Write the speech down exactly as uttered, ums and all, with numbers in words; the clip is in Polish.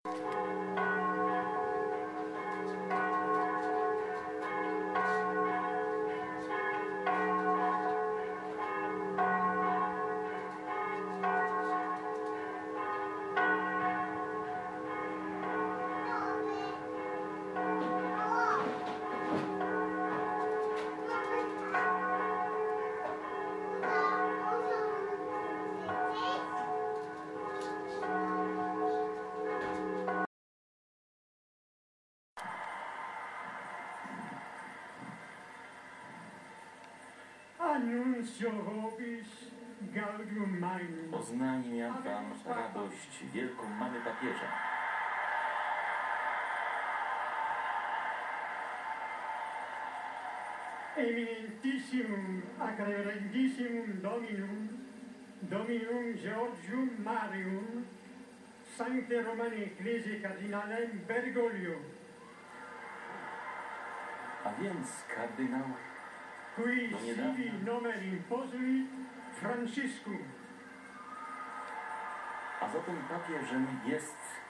Annuncio vobis gaudium magnum. Oznajmiam wam radość wielką mamy papieża. Eminentissimum ac reverendissimum Dominum, Dominum Georgium Marium, Sancte Romane Ecclesiae Cardinalem Bergoglio. A więc kardynał Qui do niedawna sibi nomen imposuit Franciscum. A zatem papieżem jest